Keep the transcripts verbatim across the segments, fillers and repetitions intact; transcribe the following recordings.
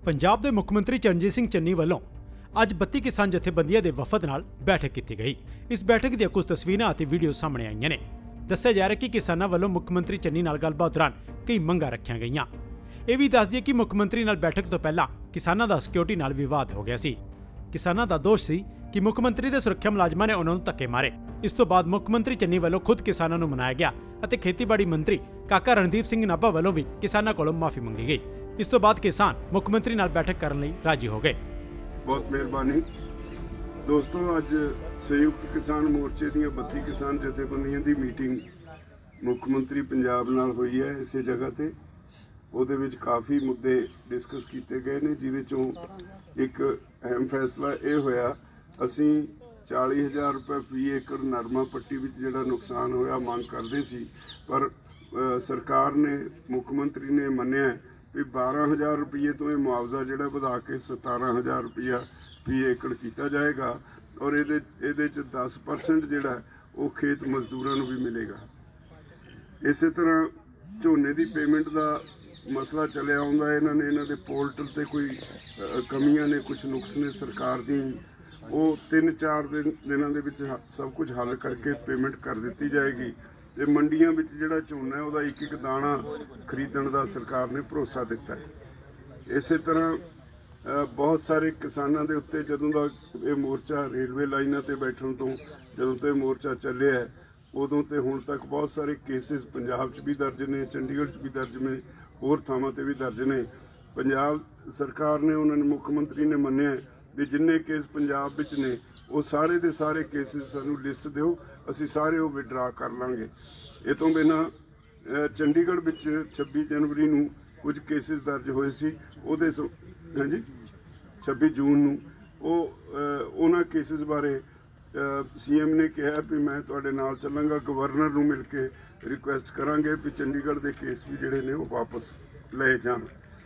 पंजाब के मुख मंत्री चरणजीत सिंह चन्नी वालों अज बत्ती किसान जथेबंदियों के वफद नाल बैठक की गई। इस बैठक दी कुछ तस्वीरां और वीडियो सामने आईयां ने। दस्सिया जा रहा है कि किसानों वालों मुख मंत्री चन्नी नाल गलबात दौरान कई मंगां रखियां गईयां। यह भी दस दिए कि मुख मंत्री नाल बैठक तो पहला किसानों का सिक्योरिटी नाल विवाद हो गया सी। किसानों का दोष सी कि मुख मंत्री के सुरक्षा मुलाजमां ने उन्होंने धक्के मारे। इस तो बाद मुख मंत्री चन्नी वालों खुद किसानों को मनाया गया और खेतीबाड़ी मंत्री काका रणदीप सिंह नाभा वालों भी किसानों को माफी मंगी गई। इस तो बाद किसान मुख मंत्री नाल बैठक करने लई राजी हो गए। बहुत मेहरबानी दोस्तों, अज संयुक्त किसान मोर्चे दी बत्ती किसान जथेबंदियों की मीटिंग मुख मंत्री पंजाब नाल हुई है। इस जगह ते ਉਹਦੇ ਵਿੱਚ काफ़ी मुद्दे डिस्कस किए गए ने, जिहदे चों एक अहम फैसला ये होया असी चाली हज़ार रुपये फी एकड़ नरमा पट्टी विच जिहड़ा नुकसान होया मंग करदे सी, पर आ, सरकार ने मुख मंत्री ने मन्निया भी बारह हज़ार रुपये तो यह मुआवजा जिहड़ा वधा के सतारह हज़ार रुपया फी एकड़ किया जाएगा और ये ये दस परसेंट जिहड़ा वो खेत मजदूरों को भी मिलेगा। इस तरह झोने की पेमेंट का मसला चलिया आउंदा है। इन्होंने इन्होंने पोर्टल से कोई कमियां ने, कुछ नुक्स ने सरकार दी, वो तीन चार दिन दिनों के विच सब कुछ हल करके पेमेंट कर दी जाएगी। तो मंडियां विच जिहड़ा झोना है वह एक एक दाना खरीदण का सरकार ने भरोसा दिता है। इस तरह बहुत सारे किसानों के उत्ते जदों का ये मोर्चा रेलवे लाइनों पर बैठण तो जदों तो मोर्चा चलिया है उदों तो हुण तक बहुत सारे केसिस पंजाब च भी दर्ज ने, चंडीगढ़ च भी दर्ज ने, होर थावां ते भी दर्ज ने। पंजाब सरकार ने उन्होंने मुख मंत्री ने मन्निया भी जिन्ने केस पंजाब विच ने वो सारे दे सारे केसिस सानू लिस्ट दिओ, असी सारे वो विड्रा कर लांगे। ये तो बिना चंडीगढ़ विच छब्बी जनवरी नूं कुछ केसिस दर्ज होए सी, उहदे हाँ जी छब्बी जून नूं वो उन्हां केसिस बारे सी एम ने कहा भी मैं तुहाडे नाल चलांगा, गवर्नर नूं मिल के रिक्वेस्ट करांगे भी चंडीगढ़ के केस भी जिहड़े ने वो वापस ले जाण।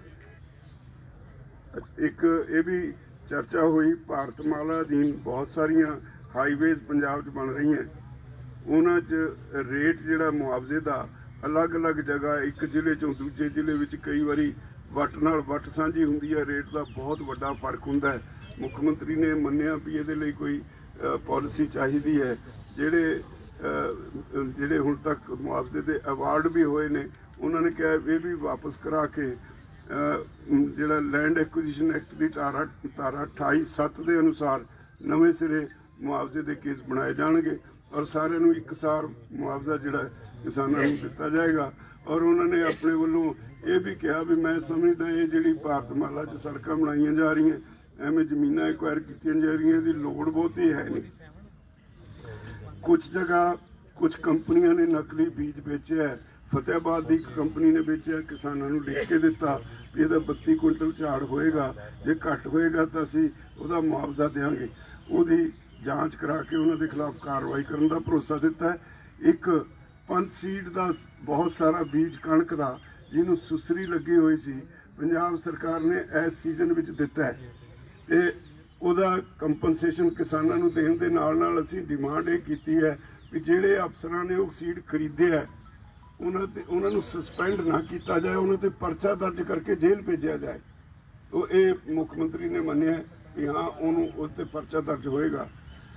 एक ये भी चर्चा हुई भारतमाला अधीन बहुत सारिया हाईवेज पंजाब च बन रही हैं, उन्हां च रेट जिहड़ा मुआवजे का अलग अलग जगह एक जिले चों दूजे जिले विच कई वारी वट नाल वट साझी हुंदी है, रेट का बहुत वड्डा फर्क हुंदा है। मुख मंत्री ने मन्निया भी इहदे लई कोई पॉलिसी चाहिदी है। जिहड़े जिहड़े हुण तक मुआवजे के अवार्ड भी होए ने उन्होंने कहा ये भी वापस करा के जिहड़ा लैंड एक्विजिशन एक्ट की धारा धारा अठाई सत्त के अनुसार नवे सिरे मुआवजे के केस बनाए जाएंगे और सारे नूं एकसार मुआवजा जिहड़ा किसानों को दिता जाएगा। और उन्होंने अपने वालों ये भी कहा भी मैं समझदा ये जिहड़ी भारतमाला च सड़कां बनाईयां जा रही हैं, एवं जमीनां एक्वायर कीतियां जा रही दी लोड़ बहुती है नहीं। कुछ जगह कुछ कंपनियों ने नकली बीज बेचे है, फतेहाबाद की कंपनी ने बेचा, किसानों को लिख के दिता भी यदा बत्ती कुंटल झाड़ होएगा, जे घट होएगा तो असी उसका मुआवजा देंगे। उसकी जांच करा के उन्होंने खिलाफ कार्रवाई करने का भरोसा दिता है। एक पंच सीड का बहुत सारा बीज कणक का जिन्होंने सुसरी लगी हुई सी पंजाब सरकार ने इस सीजन में दिता है, तो ਉਹਦਾ कंपनसेशन किसानों को देने के नाल नाल असीं डिमांड ये की है भी जिहड़े अफसरां ने वो सीड खरीदे है उन्हां ते उन्हां नूं सस्पेंड ना किया जाए, उन्हां ते परचा दर्ज करके जेल भेजा जाए। तो ये मुख मंत्री ने मन्निया कि हाँ उन्होंने उस ते परचा दर्ज होएगा।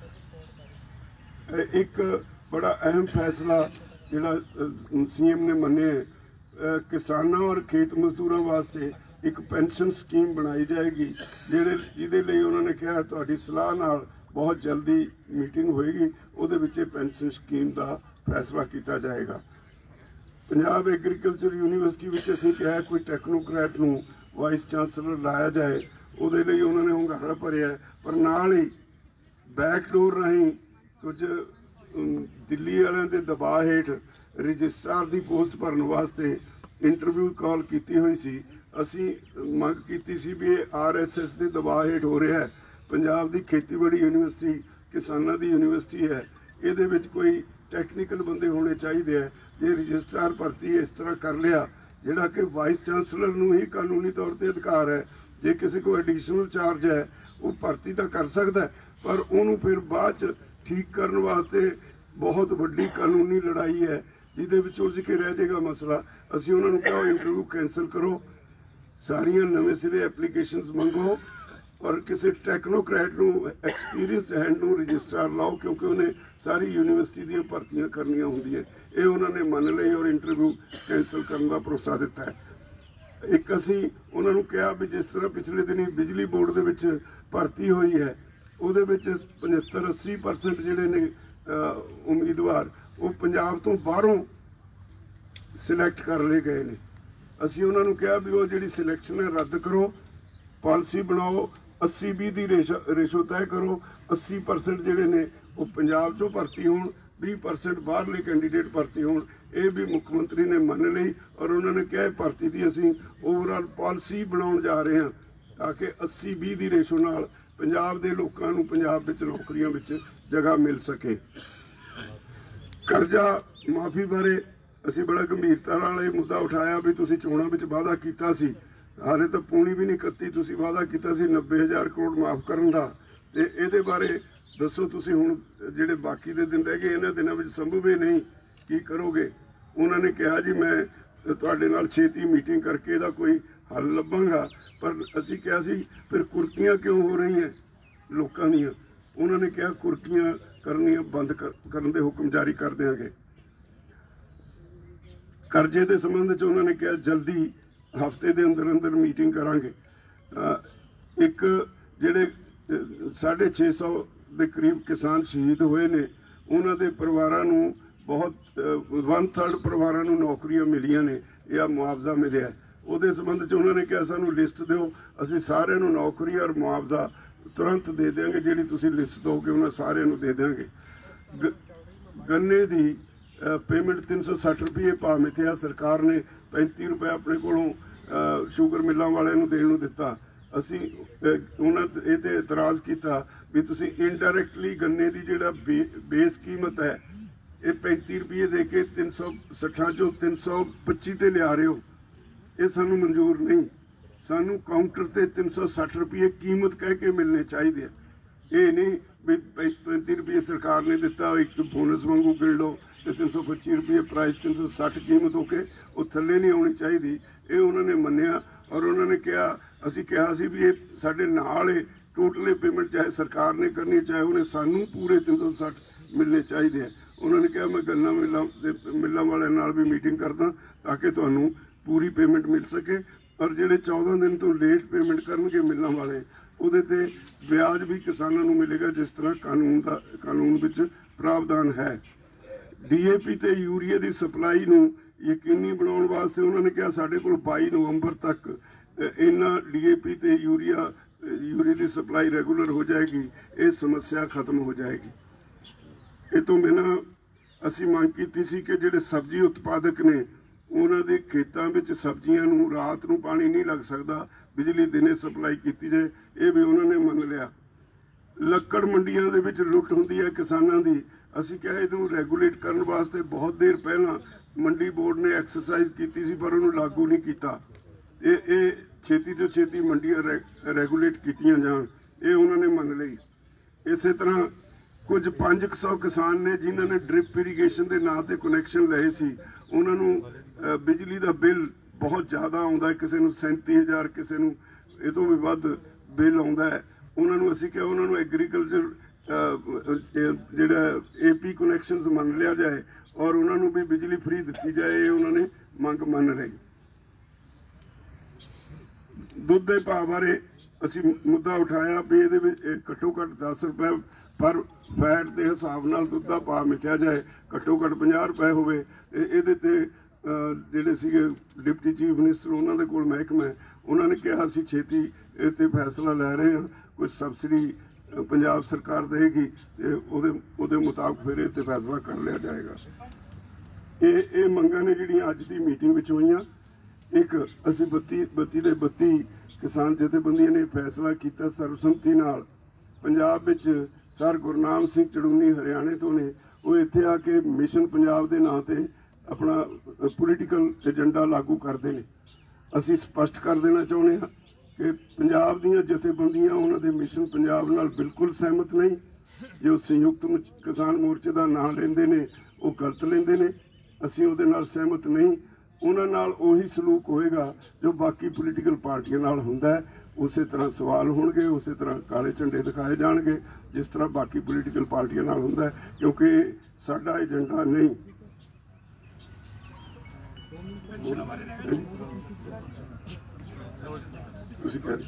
एक बड़ा अहम फैसला जिहड़ा सी एम ने मन्निया किसानों और खेत मजदूरों वास्ते एक पेंशन स्कीम बनाई जाएगी, जिहड़े जिहदे लई उन्होंने कहा तुहाडी सलाह नाल बहुत जल्दी मीटिंग होएगी, उहदे विच पेंशन स्कीम का फैसला किया जाएगा। पंजाब एग्रीकल्चर यूनीवर्सिटी विच असीं कहा कोई टैक्नोक्रैट नूं वाइस चांसलर लाया जाए, उहदे लई उन्होंने हुंगारा भरिया, पर नाल ही बैकडोर राहीं कुछ दिल्ली वालियां दे दबाਅ हेठ रजिस्ट्रार की पोस्ट भरन वास्ते इंटरव्यू कॉल की हुई सी। असी मंग की सी भी आर एस एस के दबाਅ हेठ हो रहा है। पंजाब की खेतीबाड़ी यूनीवर्सिटी किसानों की यूनीवर्सिटी है, ये कोई टैक्नीकल बंदे होने चाहिए है। जे रजिस्ट्रार भर्ती इस तरह कर लिया जिहड़ा कि वाइस चांसलर नूं ही कानूनी तौर पर अधिकार है, जे किसी को एडिशनल चार्ज है वो भर्ती तो कर सकता है, पर उन्होंने फिर बाद ठीक करने वास्ते बहुत वड्डी कानूनी लड़ाई है जिहदे विच उलझ के रह जाएगा मसला। असीं उन्होंने कहा इंटरव्यू कैंसल करो ਸਾਰੀਆਂ ਨਵੇਂ ਸਿਰੇ ਐਪਲੀਕੇਸ਼ਨਸ ਮੰਗੋ और किसी टैक्नोक्रैट ਨੂੰ एक्सपीरियंस हैंड ਨੂੰ रजिस्ट्रार लाओ, क्योंकि उन्हें सारी यूनिवर्सिटी ਦੀਆਂ ਭਰਤੀਆਂ ਕਰਨੀਆਂ ਹੁੰਦੀਆਂ। ਇਹ ਉਹਨਾਂ ਨੇ ਮੰਨ ਲਈ ਔਰ ਇੰਟਰਵਿਊ ਕੈਂਸਲ ਕਰਨ ਦਾ ਭਰੋਸਾ ਦਿੱਤਾ ਹੈ। ਇੱਕ ਅਸੀਂ ਉਹਨਾਂ ਨੂੰ ਕਿਹਾ ਵੀ ਜਿਸ ਤਰ੍ਹਾਂ ਪਿਛਲੇ ਦਿਨੀ ਬਿਜਲੀ ਬੋਰਡ ਦੇ ਵਿੱਚ ਭਰਤੀ ਹੋਈ ਹੈ, ਉਹਦੇ ਵਿੱਚ ਪਝੱਤਰ अस्सी परसेंट ਜਿਹੜੇ ਨੇ ਉਮੀਦਵਾਰ ਉਹ ਪੰਜਾਬ ਤੋਂ ਬਾਹਰੋਂ ਸਿਲੈਕਟ ਕਰ ਲਏ ਗਏ ਨੇ। ਅਸੀਂ ਉਹਨਾਂ ਨੂੰ ਕਿਹਾ ਵੀ ਉਹ ਜਿਹੜੀ ਸਿਲੈਕਸ਼ਨ ਹੈ ਰੱਦ ਕਰੋ, ਪਾਲਿਸੀ ਬਣਾਓ, अस्सी बीस ਦੀ ਰੇਸ਼ੋ ਰੇਸ਼ੋ ਤੈਅ ਕਰੋ। अस्सी परसेंट ਜਿਹੜੇ ਨੇ ਉਹ ਪੰਜਾਬ ਚੋਂ ਭਰਤੀ ਹੋਣ, बीस परसेंट ਬਾਹਰਲੇ ਕੈਂਡੀਡੇਟ ਭਰਤੀ ਹੋਣ। ਇਹ ਵੀ ਮੁੱਖ ਮੰਤਰੀ ਨੇ ਮੰਨ ਲਈ ਔਰ ਉਹਨਾਂ ਨੇ ਕਿਹਾ ਭਰਤੀ ਦੀ ਅਸੀਂ ਓਵਰਆਲ ਪਾਲਿਸੀ ਬਣਾਉਣ ਜਾ ਰਹੇ ਹਾਂ ਤਾਂ ਕਿ अस्सी बीस ਦੀ ਰੇਸ਼ੋ ਨਾਲ ਪੰਜਾਬ ਦੇ ਲੋਕਾਂ ਨੂੰ ਪੰਜਾਬ ਵਿੱਚ ਨੌਕਰੀਆਂ ਵਿੱਚ ਜਗ੍ਹਾ ਮਿਲ ਸਕੇ। ਕਰਜ਼ਾ ਮਾਫੀ ਬਾਰੇ ਅਸੀਂ ਬੜਾ ਗੰਭੀਰਤਾ ਨਾਲ ਇਹ ਮੁੱਦਾ ਉਠਾਇਆ ਵੀ ਤੁਸੀਂ ਚੋਣਾਂ ਵਿੱਚ ਵਾਅਦਾ ਕੀਤਾ ਸੀ, ਹਾਲੇ ਤਾਂ ਪੂਣੀ ਵੀ ਨਹੀਂ ਕੱਤੀ, ਤੁਸੀਂ ਵਾਅਦਾ ਕੀਤਾ ਸੀ ਨੱਬੇ ਹਜ਼ਾਰ ਕਰੋੜ ਮਾਫ ਕਰਨ ਦਾ, ਤੇ ਇਹਦੇ ਬਾਰੇ ਦੱਸੋ ਤੁਸੀਂ ਹੁਣ ਜਿਹੜੇ ਬਾਕੀ ਦੇ ਦਿਨ ਰਹਿ ਗਏ ਇਹਨਾਂ ਦਿਨਾਂ ਵਿੱਚ ਸੰਭਵ ਹੀ ਨਹੀਂ, ਕੀ ਕਰੋਗੇ? ਉਹਨਾਂ ਨੇ ਕਿਹਾ ਜੀ ਮੈਂ ਤੁਹਾਡੇ ਨਾਲ ਛੇਤੀ ਮੀਟਿੰਗ ਕਰਕੇ ਇਹਦਾ ਕੋਈ ਹੱਲ ਲੱਭਾਂਗਾ, ਪਰ ਅਸੀਂ ਕਿਹਾ ਸੀ ਫਿਰ ਕੁਰਕੀਆਂ ਕਿਉਂ ਹੋ ਰਹੀਆਂ ਲੋਕਾਂ ਦੀਆਂ? ਉਹਨਾਂ ਨੇ ਕਿਹਾ ਕੁਰਕੀਆਂ ਕਰਨੀਆਂ ਬੰਦ ਕਰਨ ਦੇ ਹੁਕਮ ਜਾਰੀ ਕਰ ਦਿਆਂਗੇ। ਕਰਜ਼ੇ ਦੇ ਸੰਬੰਧ 'ਚ ਉਹਨਾਂ ਨੇ ਕਿਹਾ ਜਲਦੀ ਹਫ਼ਤੇ ਦੇ ਅੰਦਰ ਅੰਦਰ ਮੀਟਿੰਗ ਕਰਾਂਗੇ। ਇੱਕ ਜਿਹੜੇ ਸਾਢੇ ਛੇ ਸੌ ਦੇ ਕਰੀਬ ਕਿਸਾਨ ਸ਼ਹੀਦ ਹੋਏ ਨੇ ਉਹਨਾਂ ਦੇ ਪਰਿਵਾਰਾਂ ਨੂੰ ਬਹੁਤ ਵਨ ਥਰਡ ਪਰਿਵਾਰਾਂ ਨੂੰ ਨੌਕਰੀਆਂ ਮਿਲੀਆਂ ਨੇ ਜਾਂ ਮੁਆਵਜ਼ਾ ਮਿਲਿਆ। ਉਹਦੇ ਸੰਬੰਧ 'ਚ ਉਹਨਾਂ ਨੇ ਕਿਹਾ ਸਾਨੂੰ ਲਿਸਟ ਦਿਓ, ਅਸੀਂ ਸਾਰਿਆਂ ਨੂੰ ਨੌਕਰੀ ਔਰ ਮੁਆਵਜ਼ਾ ਤੁਰੰਤ ਦੇ ਦਿਆਂਗੇ, ਜਿਹੜੀ ਤੁਸੀਂ ਲਿਸਟ ਦਿਓਗੇ ਉਹਨਾਂ ਸਾਰਿਆਂ ਨੂੰ ਦੇ ਦਿਆਂਗੇ। ਗੰਨੇ ਦੀ पेमेंट तीन सौ सठ रुपये भाव मिथ्या, सरकार ने पैंती रुपये अपने कोलों शुगर मिलों वाले देने दिता। असी उन्होंने ये तो इतराज़ किया भी तुसी इनडायरैक्टली गन्ने की जिहड़ा बे, बेस कीमत है ये पैंती रुपये दे के तीन सौ सठा चो तीन सौ पच्ची ते लिया रहे हो, ये सानू मंजूर नहीं। सानू काउंटर ते तीन सौ सठ रुपये कीमत कह के मिलने चाहिए, ये नहीं भी पैंती रुपये सरकार ने दिता एक बोनस वांगू गिण लो तो तीन सौ पच्ची रुपये प्राइस तीन सौ सठ कीमत होके वो थले नहीं आनी चाहिए। ये उन्होंने मन्निया और उन्होंने कहा असी कहा सी भी ये साडे नाल है टोटल पेमेंट चाहे सरकार ने करनी चाहे उन्हें सानू पूरे तीन सौ सठ मिलने चाहिए। उन्होंने कहा मैं गन्ना मिलों मिलों वाले नाल भी मीटिंग करदा ताकि तुहानू पूरी पेमेंट मिल सके और जिहड़े चौदह दिन तो लेट पेमेंट करनगे मिलों वाले उहदे ते ब्याज भी किसानों नू मिलेगा जिस तरह कानून दा कानून विच प्रावधान है। डी ए पी ते यूरिया की सप्लाई नू यकीनी बनाने वास्ते उन्होंने कहा साढ़े को बाई नवंबर तक इन्ना डी ए पी ते यूरिया यूरिया की सप्लाई रेगूलर हो जाएगी, ये समस्या खत्म हो जाएगी। ये तो बिना असी मांग की सी कि जिहड़े सब्जी उत्पादक ने उन्हां दे खेतां विच सब्जियां नू रात नू पानी नहीं लग सकता, बिजली दिने सप्लाई की जाए, ये भी उन्होंने मान लिया। ਲੱਕੜ ਮੰਡੀਆਂ ਦੇ ਵਿੱਚ ਲੁੱਟ ਹੁੰਦੀ ਹੈ ਕਿਸਾਨਾਂ ਦੀ, ਅਸੀਂ ਕਿਹਾ ਇਹਨੂੰ ਰੈਗੂਲੇਟ ਕਰਨ ਵਾਸਤੇ ਬਹੁਤ ਦੇਰ ਪਹਿਲਾਂ ਮੰਡੀ ਬੋਰਡ ਨੇ ਐਕਸਰਸਾਈਜ਼ ਕੀਤੀ ਸੀ ਪਰ ਉਹਨੂੰ ਲਾਗੂ ਨਹੀਂ ਕੀਤਾ। ਇਹ ਇਹ ਛੇਤੀ ਤੋਂ ਛੇਤੀ ਮੰਡੀਆਂ ਰੈਗੂਲੇਟ ਕੀਤੀਆਂ ਜਾਣ, ਇਹ ਉਹਨਾਂ ਨੇ ਮੰਨ ਲਈ। ਇਸੇ ਤਰ੍ਹਾਂ ਕੁਝ ਪੰਜ ਸੌ ਕਿਸਾਨ ਨੇ ਜਿਨ੍ਹਾਂ ਨੇ ਡ੍ਰਿਪ ਇਰੀਗੇਸ਼ਨ ਦੇ ਨਾਂ ਤੇ ਕਨੈਕਸ਼ਨ ਲਏ ਸੀ, ਉਹਨਾਂ ਨੂੰ ਬਿਜਲੀ ਦਾ ਬਿੱਲ ਬਹੁਤ ਜ਼ਿਆਦਾ ਆਉਂਦਾ, ਕਿਸੇ ਨੂੰ ਸੈਂਤੀ ਹਜ਼ਾਰ ਕਿਸੇ ਨੂੰ ਇਹ ਤੋਂ ਵੀ ਵੱਧ ਬਿੱਲ ਆਉਂਦਾ ਹੈ। उन्होंने असी क्या उन्होंने एग्रीकल्चर जोड़ा ए पी कनैक्शन मन लिया जाए और उन्होंने भी बिजली फ्री दी जाए, उन्होंने मंग मन रही। दुध के भाव बारे असी मुद्दा उठाया भी ये घट्टो घट्ट दस रुपए पर फैट के हिसाब नाल दुध का भाव मिथ्या जाए, घट्टो घट्ट पचास रुपए होवे। ये जिहड़े सीगे डिप्टी चीफ मिनिस्टर उन्होंने कोल महकमा उन्होंने कहा असी छेती इत्ते फैसला लै रहे हैं, कुछ सबसिडी पंजाब सरकार देगी तो मुताबिक फिर इत्ते फैसला कर लिया जाएगा। ये ये मंगां ने जिहड़ियां अज दी मीटिंग विच होईयां, एक असी बत्ती बत्ती दे बत्ती किसान जथेबंदियां ने फैसला किया सर्वसम्मति नाल पंजाब विच सर गुरनाम सिंह चड़ूनी हरियाणे तो ने वो इत्थे आके मिशन पंजाब दे नां ते अपना पोलीटिकल एजेंडा लागू करते हैं। असी स्पष्ट कर देना चाहुंदे हां कि पंजाब दीयां जथेबंदियां उन्हां दे मिशन पंजाब नाल बिल्कुल सहमत नहीं। जो संयुक्त किसान मोर्चे का नाम लेंदे ने वो गलत लेंदे ने, असी उहदे नाल सहमत नहीं। ਉਹਨਾਂ ਨਾਲ ਉਹੀ ਸਲੂਕ ਹੋਏਗਾ ਜੋ ਬਾਕੀ ਪੋਲੀਟੀਕਲ ਪਾਰਟੀਆਂ ਨਾਲ ਹੁੰਦਾ ਹੈ। ਉਸੇ ਤਰ੍ਹਾਂ ਸਵਾਲ ਹੋਣਗੇ, ਉਸੇ ਤਰ੍ਹਾਂ ਕਾਲੇ ਝੰਡੇ ਦਿਖਾਏ ਜਾਣਗੇ ਜਿਸ ਤਰ੍ਹਾਂ ਬਾਕੀ ਪੋਲੀਟੀਕਲ ਪਾਰਟੀਆਂ ਨਾਲ ਹੁੰਦਾ ਹੈ, ਕਿਉਂਕਿ ਸਾਡਾ ਏਜੰਡਾ ਨਹੀਂ ਤੁਸੀਂ ਕਹਿ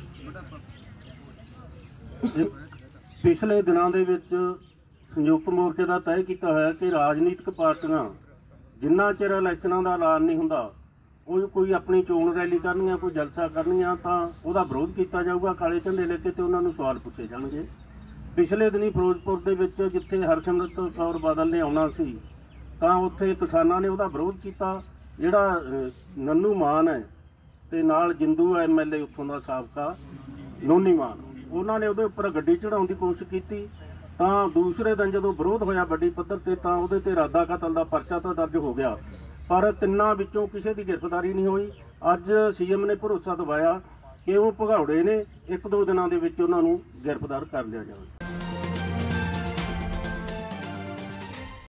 ਪਿਛਲੇ ਦਿਨਾਂ ਦੇ ਵਿੱਚ ਸੰਯੁਕਤ ਮੋਰਚੇ ਦਾ ਤੈਅ ਕੀਤਾ ਹੋਇਆ ਕਿ ਰਾਜਨੀਤਿਕ ਪਾਰਟੀਆਂ ਜਿੰਨਾ ਚਿਰ ਇਲੈਕਸ਼ਨਾਂ ਦਾ ਐਲਾਨ ਨਹੀਂ ਹੁੰਦਾ, ਉਹ ਕੋਈ ਆਪਣੀ ਚੋਣ ਰੈਲੀ ਕਰਨੀਆਂ, ਕੋਈ ਜਲਸਾ ਕਰਨੀਆਂ, ਤਾਂ ਉਹਦਾ ਵਿਰੋਧ ਕੀਤਾ ਜਾਊਗਾ, ਕਾਲੇ ਝੰਡੇ ਲੈ ਕੇ, ਤੇ ਉਹਨਾਂ ਨੂੰ ਸਵਾਲ ਪੁੱਛੇ ਜਾਣਗੇ। ਪਿਛਲੇ ਦਿਨੀ ਫਿਰੋਜ਼ਪੁਰ ਦੇ ਵਿੱਚ ਜਿੱਥੇ ਹਰਸਿਮਰਤ ਕੌਰ ਬਾਦਲ ਨੇ ਆਉਣਾ ਸੀ, ਤਾਂ ਉੱਥੇ ਕਿਸਾਨਾਂ ਨੇ ਉਹਦਾ ਵਿਰੋਧ ਕੀਤਾ। ਜਿਹੜਾ ਨੰਨੂ ਮਾਨ ਹੈ ਤੇ ਨਾਲ ਜਿੰਦੂ ਐਮ ਐਲ ਏ ਉੱਥੋਂ ਦਾ ਸਾਬਕਾ ਨੋਨੀ ਮਾਨ, ਉਹਨਾਂ ਨੇ ਉਹਦੇ ਉੱਪਰ ਗੱਡੀ ਚੜਾਉਣ ਦੀ ਕੋਸ਼ਿਸ਼ ਕੀਤੀ। ਤਾਂ ਦੂਸਰੇ ਦਿਨ ਜਦੋਂ ਵਿਰੋਧ ਹੋਇਆ ਵੱਡੀ ਪੱਧਰ ਤੇ, ਤਾਂ ਉਹਦੇ ਤੇ ਇਰਾਦਾ ਕਤਲ ਦਾ ਪਰਚਾ ਤਾਂ ਦਰਜ ਹੋ ਗਿਆ, ਪਰ ਤਿੰਨਾਂ ਵਿੱਚੋਂ ਕਿਸੇ ਦੀ ਗ੍ਰਿਫਤਾਰੀ ਨਹੀਂ ਹੋਈ। ਅੱਜ ਸੀਐਮ ਨੇ ਭਰੋਸਾ ਦਿਵਾਇਆ ਕਿ ਉਹ ਭਗੌੜੇ ਨੇ, ਇੱਕ ਦੋ ਦਿਨਾਂ ਦੇ ਵਿੱਚ ਉਹਨਾਂ ਨੂੰ ਗ੍ਰਿਫਤਾਰ ਕਰ ਲਿਆ ਜਾਵੇ।